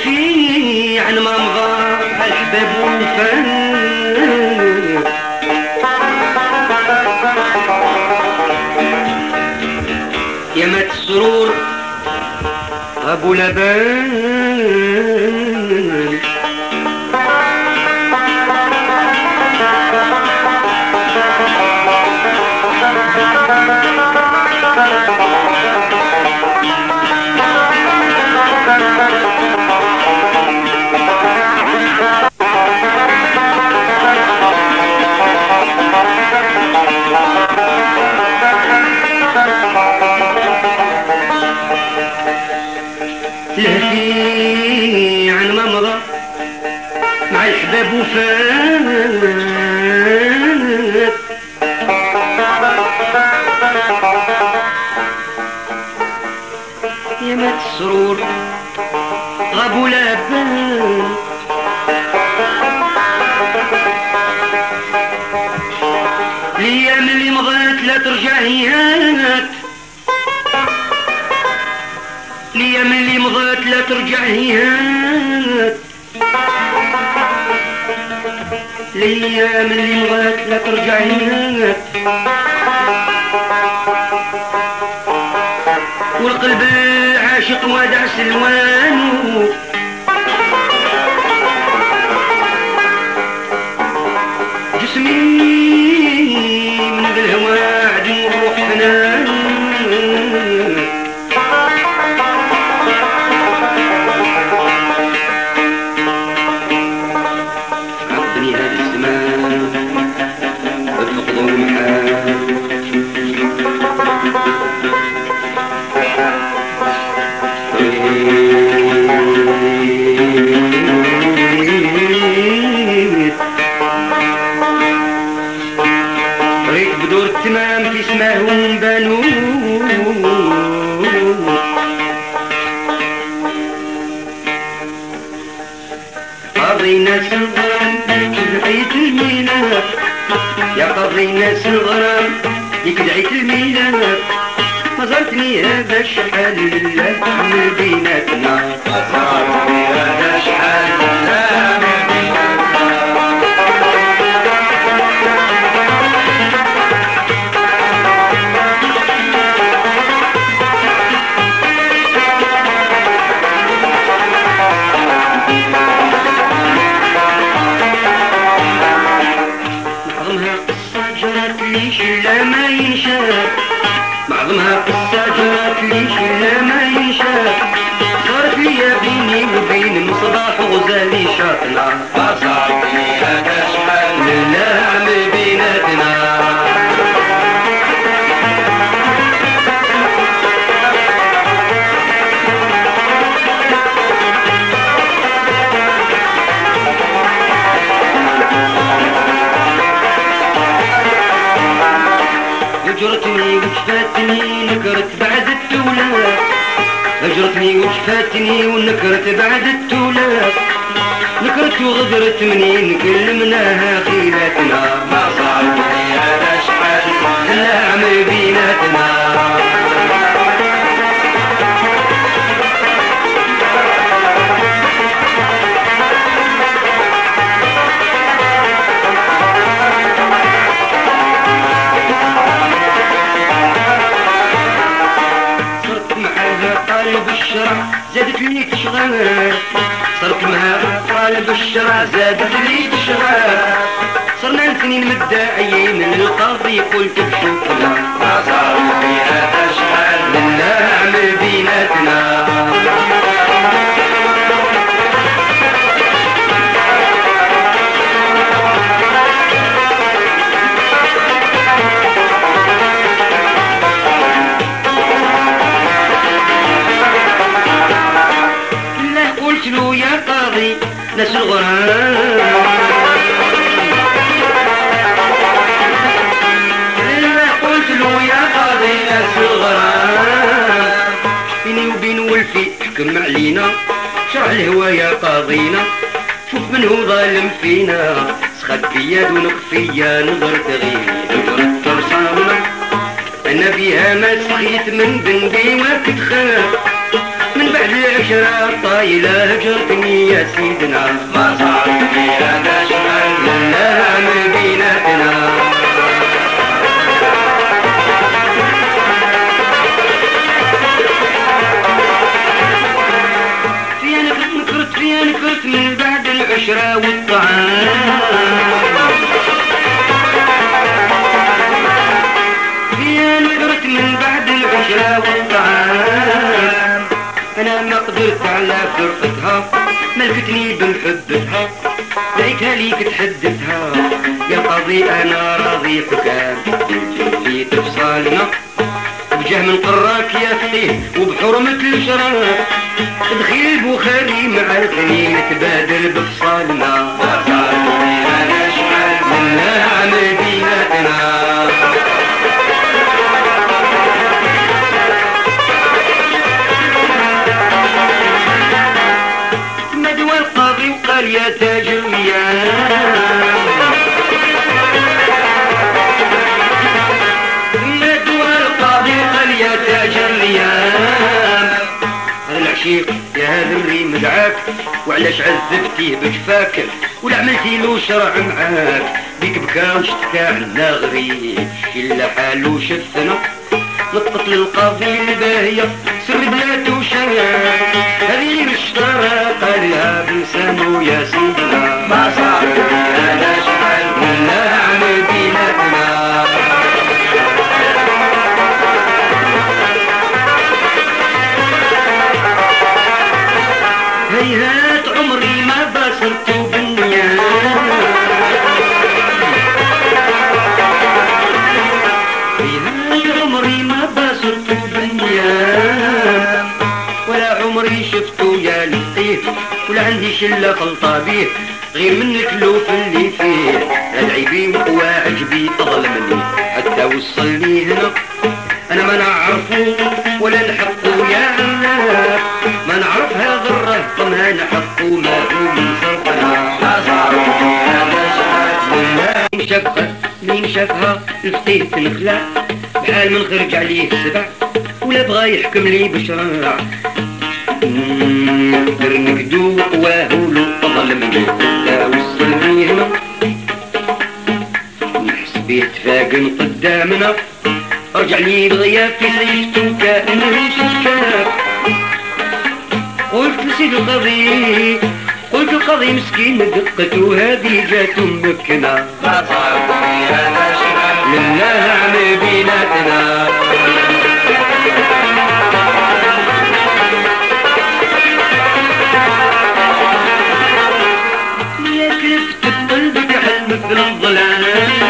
لهفي عن ما مضى الحباب وفان يا مات السرور ابو لبان لهفي عن ما مضى مع الحباب وفات يا مات السرور غابوا لابان الايام اللي مضات لا ترجع هيات الايام اللي مضات لا ترجع هيات الايام اللي مضات لا ترجع هيات والقلب العاشق وادع سلوانه جسمي من بالهوى عدو الروح حنان عطني هذا الزمان بفقده محال طريق بدور التمام في سماهم بانو قضينا الغرام يكدعيت الميلاد يا قضينا الغرام يكدعيت الميلاد ما زرتني هذا شحال لله من بيناتنا ما زرتني هذا شحال لله من معظمها قصة جرت لي شلا ما ينشاف معظمها قصة جرت لي شلا ما ينشاف صارت لي بيني وبين مصباح وغزالي شاطنا صارت لي هذا شحال لله من بيناتنا هجرتني وجفاتني نكرت بعد التولاد هجرتني وجفاتني ونكرت بعد التولاد نكرت وغدرت منين كلمناها خيلاتنا ما صار لي هذا شحال النعم بيناتنا طالب الشرع زادت لي تشغل صرت معها طالب الشرع زادت لي تشغل صرنا الاثنين مدعيين للقاضي قلت بشوفنا ما صار في هذا شحال للنعم بيناتنا قلت له يا قاضي ناس الغرام قلت له يا قاضي ناس الغرام بيني وبين ولفي حكم علينا شرع الهوى يا قاضينا شوف من هو ظالم فينا سخد فيا دونك فيا نظرت غيري نظرت فرصانا انا بيها ما سخيت من ذنبي وكنت خاف من بعد العشرة طايلة هجرتني يا سيدنا ما صارتني أنا شمال لله من بيناتنا فيها نكرت من بعد العشرة والطعام فيها نكرت من بعد العشرة والطعام أنا ما قدرت على فرقتها ملكتني بمحبتها لقيتها ليك تحدثها يا قاضي أنا راضي حكام في تفصالنا بجاه من قراك يا فقيه وبحرمة الشرف دخيل البخاري مع الخليل تبادل بفصالنا أنا شمال من نعم بيناتنا مدوى القاضي وقال يا تاج المياه يا تاج الريام هذا العشيق يا هذا اللي مدعاك وعلاش عذبتيه بجفاك ولا عملتي له شرع معاك بيك بكى واشتكى عنا غريب الا حالو شفنا نطقت للقاضي الباهية سر بلاتو شاك هذه الشطارة قالها بلسانو يا سيدنا ما صار انا شحال من نعم بيناتنا هيهات عمري ما بصرت بالنيام هيهات عمري ما بصرت بالنيام ولا عمري شفتو يا لطيف ولا عندي شلة خلطة بيه غير من الكلوف اللي فيه لا عيبي وعجبي أظلمني حتى وصلني هنا أنا ما نعرفو ولا نحقو يا الله ما نعرف هذا الرهط ما نحقو ما هو من صرفنا ما صاروا هذا شحات مين شافها مين شافها الفتيه تنخلع بحال من خرج عليه السبع ولا بغى يحكم لي بشرع نقدر نكدو واهولو ظلمني لا وصلني هنا نحس بيه تفاقن قدامنا رجع لي الغياب في سيفتو كأنه شكاك قلت لسيد القاضي قلت القاضي مسكين دقته هذه جاتو مكنا ما صارتني هذا شحال لله عم بيناتنا يا كلفت قلبك حل مثل الظلام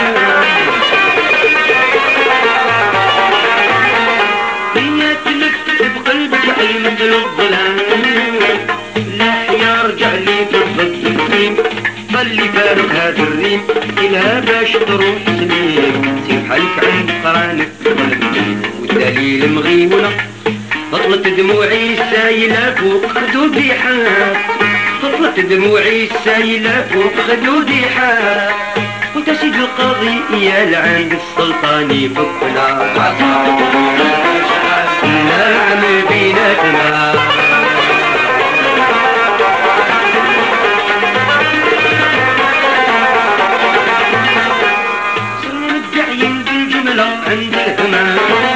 مثل الظلام لا يرجع لي بالضبط الريم خلي فارق هذا الريم إلها باش تروح سليم سير حالك عند قرانك والدليل مغيونة بطلت دموعي السايلة فوق خدودي حال بطلت دموعي السايلة فوق خدودي حال وانت سيد القاضي يا لعند السلطاني فكنا نعم بيناتنا صرنا مدعيين بالجملة عند الهمام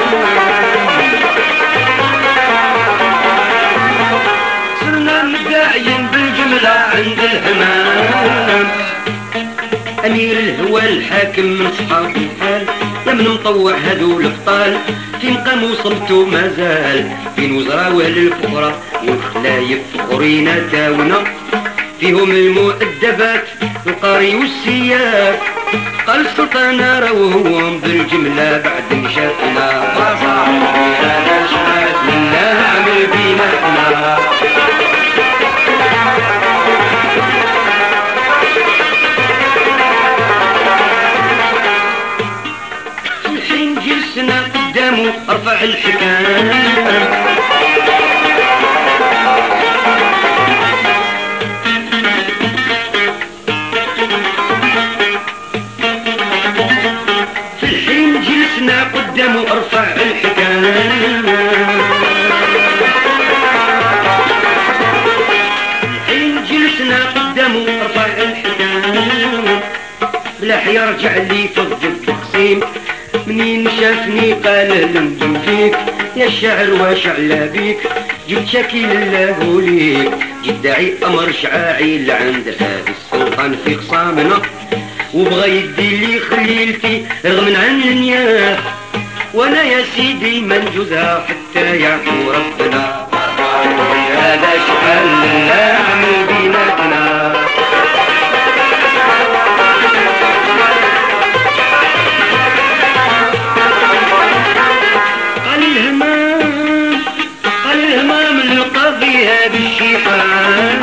صرنا مدعيين بالجملة عند الهمام أمير الهوى الحاكم من صحاب الحال يا من مطوع هذو الابطال فين قاموا صمتوا مازال فين وزراء واهل الفقراء والخلايف فخورين تاونا فيهم المؤدبات القاري والسياف قال السلطان راوهم بالجملة بعد شافنا ما صار هذا شحات لله عمل بيناتنا الحين جلسنا قدامه ارفع الحكام قدامه ارفع الحكام جلسنا قدامه رفع الحزام بلا حيا رجع لي فض القسيم منين شافني قال لندم فيك يا الشعر واش على بيك جبت شكي لله ليك جيت داعي امر شعاعي لعند هذا السلطان في خصامنا وبغى يدي لي خليلتي رغم عن النياه وانا يا سيدي من جوزها حتى يعفو ربنا هذا شحال نعمل بيناتنا قال الهمام القاضي هذا الشيحان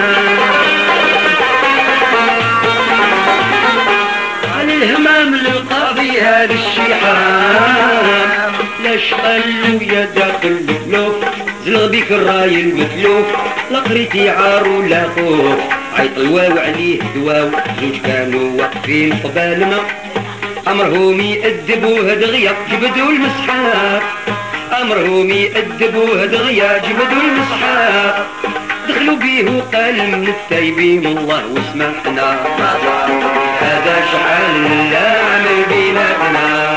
قال الهمام القاضي هذا الشيحان لاش قالو يا داخل المكلوف زلغ بيك الراي المتلوف لا قريتي عار ولا خوف عيط الواو عليه دواو زوج كانوا واقفين قبالنا امرهم يأدبوه دغيا جبدوا المسحاب امرهم يأدبوه دغيا جبدوا المسحاب دخلوا بيه وقال من التايبين الله واسمحنا هذا شحال لا عمل بيناتنا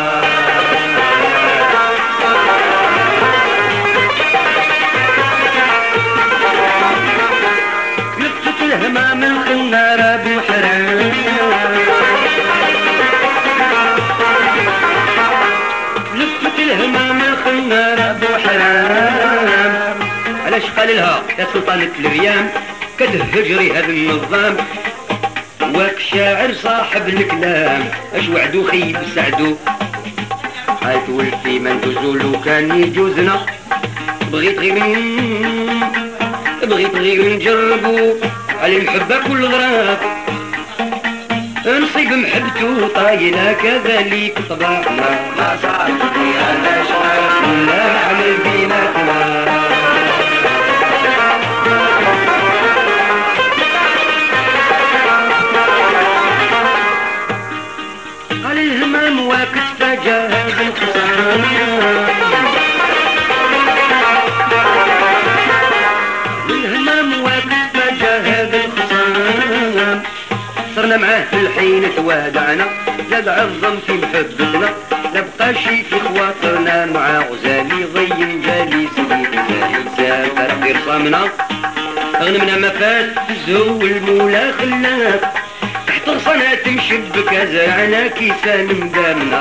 لفت الهمام الخنار ابو حرام لفت الهمام الخنار ابو حرام علاش قال لها يا سلطانة الريام كتهجري هذا النظام واك شاعر صاحب الكلام اش وعدو خيب سعدو هاي تولتي من تزولو كان يجوزنا بغيت غير نجربو على المحبة كل غراب نصيب محبتو طايلة كذلك طبعنا ما صار انا شغال لا عمل بيناتنا قال الهمام واكد فجاه بالخصام الهمام واكد فجاه بالخصام صرنا معاه في الحين توادعنا لا بعظم في محبتنا لا بقى شي في خواطرنا مع غزالي ضيم جالي سيدي غزالي سافر في رصامنا غنمنا ما فات الزهو المولى خلاف تحت غصنات مشبك زرعنا كيسان مدامنا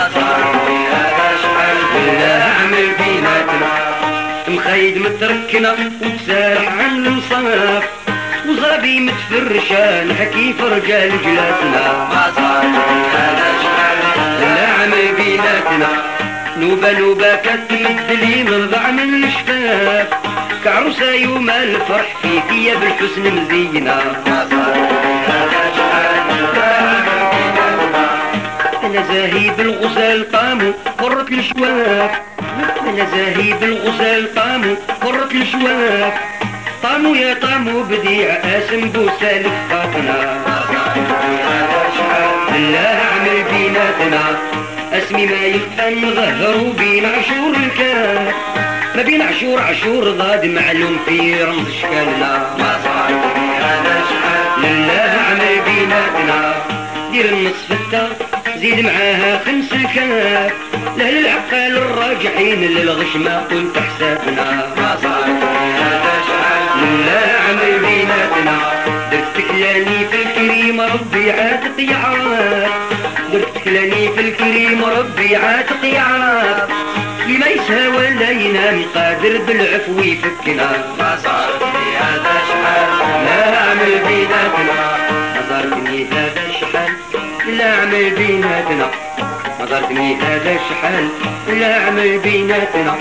هذا شحال بالله عمل بيناتنا مخيد متركنا وتسارح عن الانصاف وزرابي متفرشان حكيف رجال جلاتنا ما صار هذا شحال لا عمل بيناتنا نوبة كتمد لي مرضع من الشفاف كعروسة يوم الفرح فيك يا بالحسن مزينة ما صار هذا شحال لا عمل بيناتنا انا زاهي بالغزال قاموا قرة الشواف انا زاهي بالغزال قاموا قرة الشواف طامو يا طامو بديع اسم بوسالك فاطمة هذا شحال لا عمل بيناتنا اسمي ما يفتن ظهروا بين عشور الكاف ما بين عشور ضاد معلوم في رمز اشكالنا ما صار هذا شحال لله عمل بيناتنا دير النصف التا زيد معاها خمس الكاف لهل العقال الراجحين للغش ما قلت حسابنا ما صار هذا شحال لله عمل بيناتنا درت كلاني في الكريم ربي عاتق يعرف درت كلاني في الكريم ربي عاتق يعرف لما يسهى ولا ينام قادر بالعفو يفكنا ما صار هذا شحال لا عمل بيناتنا نظرتني هذا الشحال لا عمل بيناتنا نظرتني هذا الشحال لا عمل بيناتنا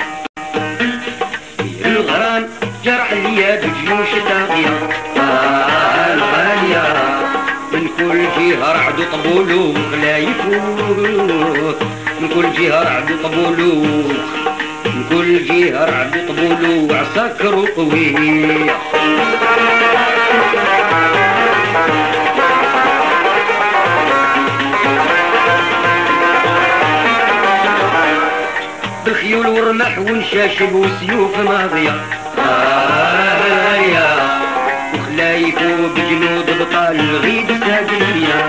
الغرام جرح ليا بجيوش طاغية الغالية من كل جهة رعد طبولو لا يفوت من كل جهة رعد طبولو من كل جهة رعد طبولو عساكر قوية بالخيول والرمح ونشاشب وسيوف ماضية وخلايف يكوب جنود بطال الغيد ساقية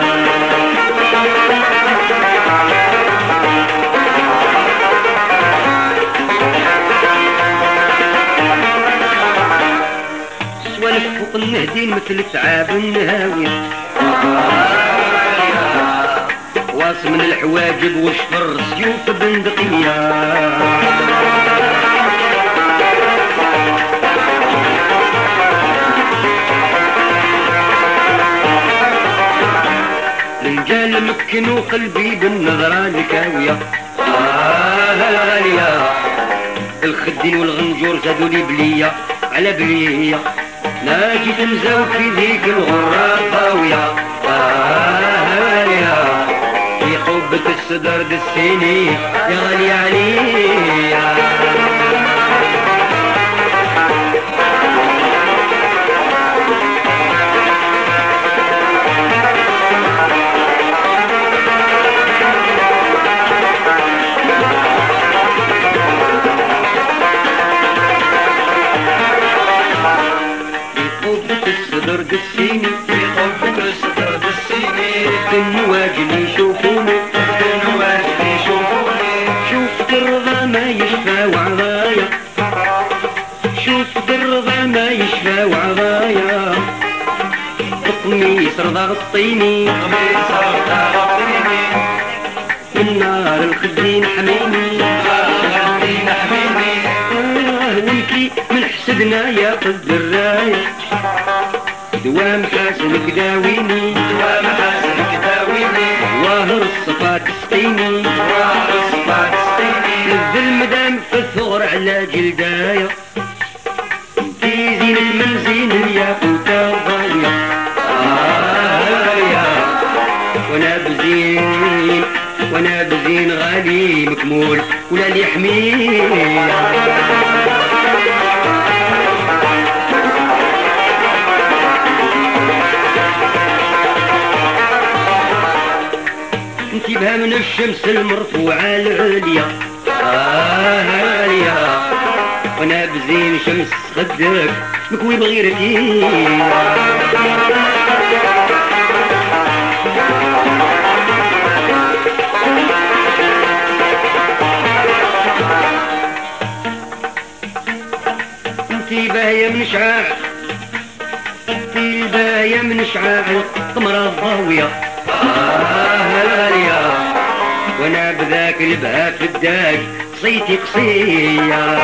سوالف فوق النهدين مثل تعاب النهاوية واص من الحواجب وشفر سيوف بندقية الرجال مكن وقلبي بالنظرة الكاوية غالية الخدين والغنجور زادوا لي بلية على بلية ناجيت مزاوك في ذيك الغرة الطاوية غالية في حبك الصدر دسيني يا غالية عليا الصدر دسيني في حبك الصدر دسيني النواجل يشوفوني النواجل يشوفوني شوف الرضا ما يشفى وعضايا شوف الرضا ما يشفى وعضايا قميص رضا غطيني قميص رضا غطيني من نار الخدين حميني الخدين حميني وانتي من حسدنا يا قد الراية دوام حاسنك داويني دوام حاسنك داويني ظاهر الصفات تسقيني ظاهر الصفات تسقيني الذل مدام في الثغر على جلدايا في زين المنزين الياقوتة الضاوية وانا بزين غالي مكمول ولا اللي يحميه انتبه من الشمس المرفوعة العليا عالية وانا بزين شمس خدك مكوي بغيرتي انتبه يا من شعاع انتبه يا من شعاع القمرة الضاوية غالية وانا بذاك البها في الداج صيتي قصية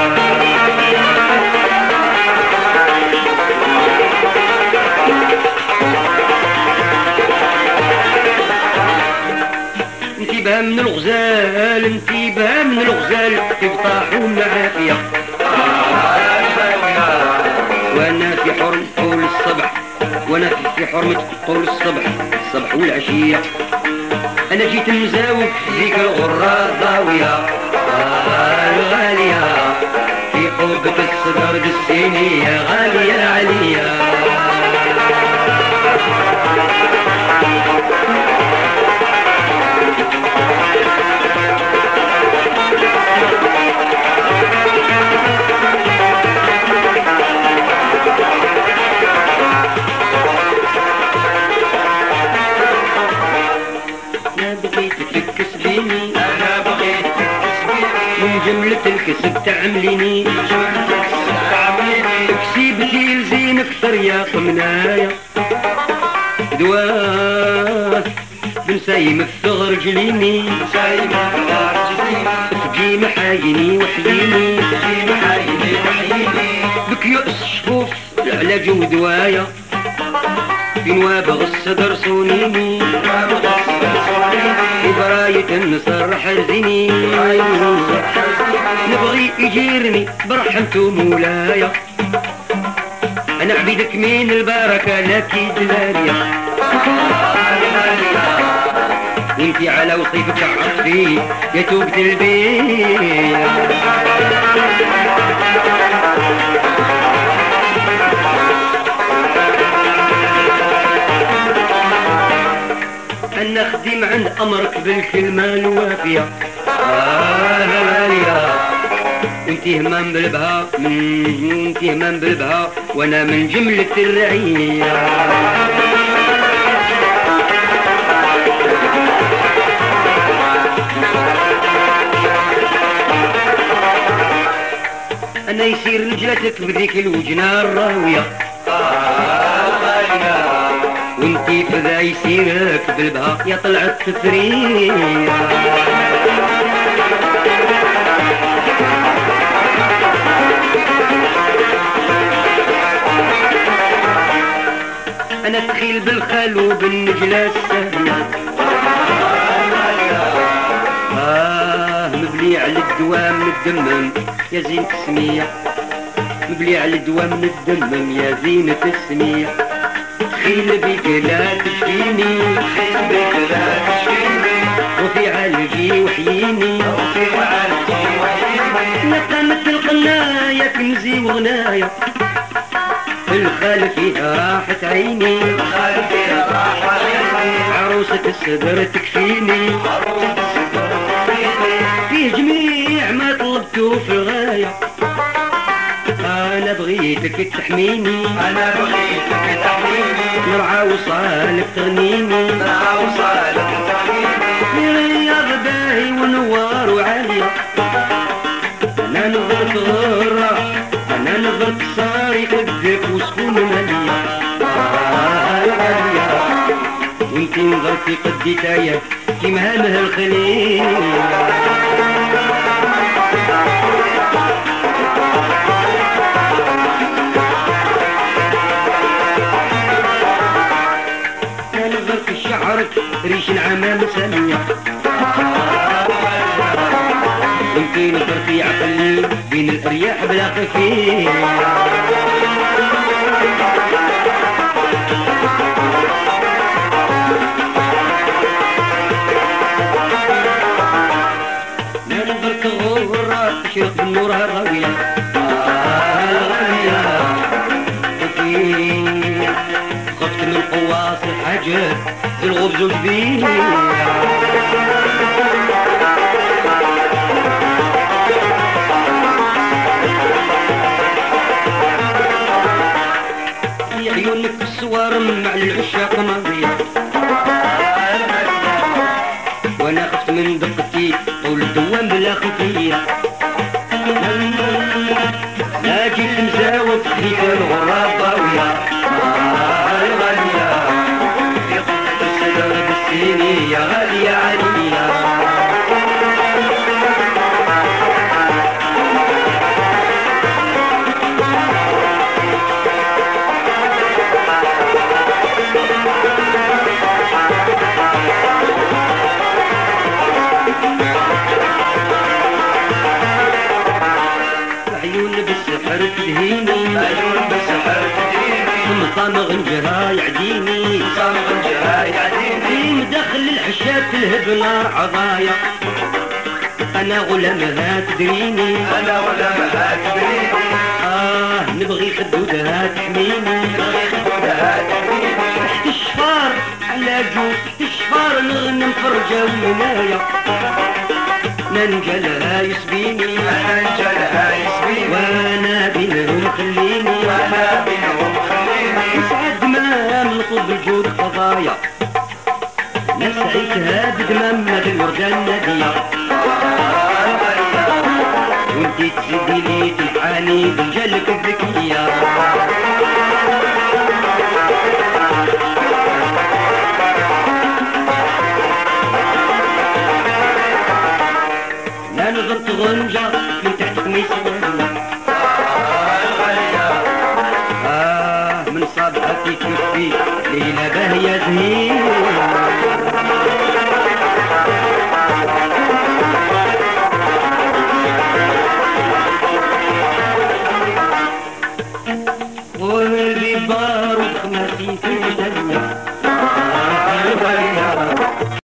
انتبه من الغزال انتبه من الغزال تبطاحوا معافية وانا في حرم طول الصبح وانا في حرمة طول الصبح والعشية انا جيت مزاوق فيك الغرة الضاوية غالية في حبك الصدر دسيني يا غالية عليا جملة الكسب تعمليني كسيبتي لزين اكثر يا قمنايا دواه بنسايم الثغر جليني تجي محايني وحييني بك يؤس شفوف على جو دوايا في نوابغ الصدر صونيني وبراية النصر حرزيني نبغي يجيرني برحمته مولايا انا عبيدك من البركة لك دلاليا انتي على وصيفك عطفي يا توبة البيت أنا أخدم عند أمرك بالكلمة الوافية غالية وانتي همام بالبها وانتي همام بالبها وانا من جملة الرعية. انا يصير رجلتك بذيك الوجنة الراوية وانتي فذا يسيرك بالبها يا طلعت تفرية. انا تخيل بالخلو بالنجلة السهلة مبلي على الدوام من الدمم يا زينة السمية مبلي على الدوام من الدمم يا زينة السمية. تخيل بيك لا تشفيني تخيل بيك لا تشفيني وفي عالجي وحييني وفي عالجي وحييني. نقامت القناية كنزي وغناية الخال فيها راحت عيني الخال فيها راحت عيني. عروسة الصدر تكفيني عروسة الصدر تكفيني. فيه جميع ما طلبته في الغاية أنا بغيتك تحميني أنا بغيتك تحميني. نرعى وصالك تغنيني نرعى وصالك تغنيني. يا غباهي ونوار وعالية أنا نظرت غرة أنا نظرت صاري قدك وسكون مالية الغالية وانتي نظرتي قدي تايا كيما هامه الخليل. أنا نظرت شعرك ريش العمام سامية وانتي نظرتي عقلي بين الارياح بلا خفية. لا نظرت غرة تشرق بالنور الراوية الغالية خفت من قواص الحاجات زي الغبز والجبين. عيونك في الصور مع العشاق ماضية وانا خفت من دقتي طول الدوام بلا خفية. لا جيت مزاوب في الغراب ضاوية الغالية في قمة الصدر بالسينية غالية عليا. عيون بالسحر تدهيني عيون بالسحر تدهيني. ثم صامغ انجرها يعديني صامغ انجرها يعديني. مدخل الحشات تلهب نار عضايا انا غلامها تدريني انا غلامها تدريني. نبغي خدودها تحميني نبغي خدودها تحميني. تحت الشفار على جوز الشفار نغنم فرجة ومنايا ننجلها يسبيني ننجلها يسبيني. وانا بينهم خليني وانا بينهم خليني. نسعد ما نطلب الجود قضايا نسعيتها بدمام مثل الوردة النادية وانتي تزيدي لي تلحاني برجالك الذكية. لا نظرت غنجة من تحت قميصي من صابها في كفي ليلة باهية زهير.